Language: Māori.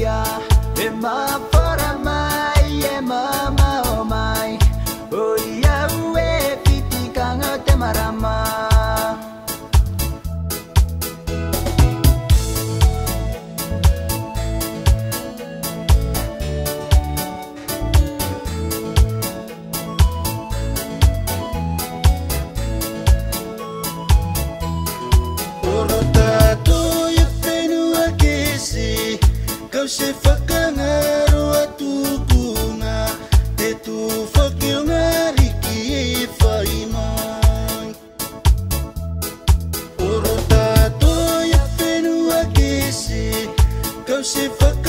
ia e mapora mai e mama o mai o ia ue pitikanga te marama. Kau se whakangaro atu kunga te tu whakionga riki e whai mai. Oro tātou ia whenua kesi, kau se whakangaro